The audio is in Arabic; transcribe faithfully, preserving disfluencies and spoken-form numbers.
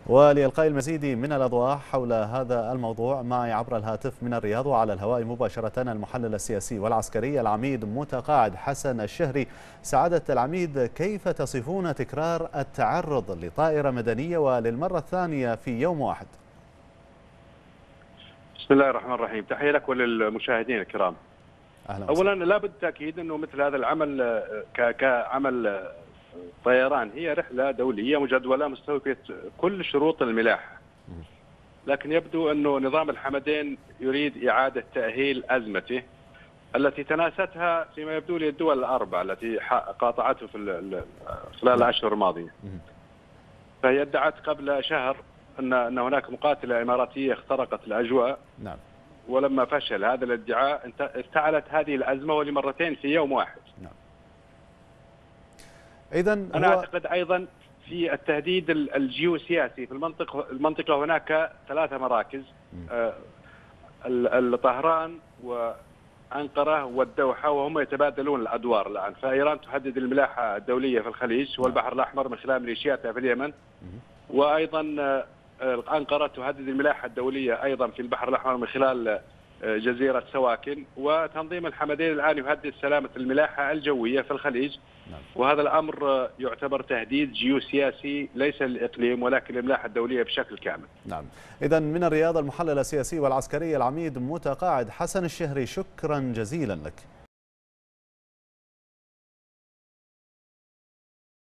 ولإلقاء المزيد من الأضواء حول هذا الموضوع معي عبر الهاتف من الرياض وعلى الهواء مباشرة المحلل السياسي والعسكري العميد متقاعد حسن الشهري. سعادة العميد، كيف تصفون تكرار التعرض لطائرة مدنية وللمرة الثانية في يوم واحد؟ بسم الله الرحمن الرحيم، تحية لك وللمشاهدين الكرام. أهلا أولا لابد تأكيد أنه مثل هذا العمل كعمل طيران هي رحلة دولية مجدولة مستوفية كل شروط الملاحة، لكن يبدو أنه نظام الحمدين يريد إعادة تأهيل أزمته التي تناستها فيما يبدو لي الدول الأربع التي قاطعته في خلال الأشهر الماضية. فهي ادعت قبل شهر أن أن هناك مقاتلة إماراتية اخترقت الأجواء. نعم. ولما فشل هذا الادعاء افتعلت هذه الأزمة ولمرتين في يوم واحد. نعم. إذن أنا هو... أعتقد أيضا في التهديد الجيوسياسي في المنطقة المنطقة هناك ثلاثة مراكز، آه طهران وأنقرة والدوحة، وهم يتبادلون الأدوار الآن. فإيران تهدد الملاحة الدولية في الخليج والبحر الأحمر من خلال ميليشياتها في اليمن، وأيضا آه أنقرة تهدد الملاحة الدولية أيضا في البحر الأحمر من خلال جزيرة سواكن، وتنظيم الحمدين الآن يهدد سلامة الملاحة الجوية في الخليج. نعم. وهذا الأمر يعتبر تهديد جيوسياسي ليس للإقليم ولكن للملاحة الدولية بشكل كامل. نعم. إذن من الرياض المحلل السياسي والعسكري العميد متقاعد حسن الشهري، شكرا جزيلا لك.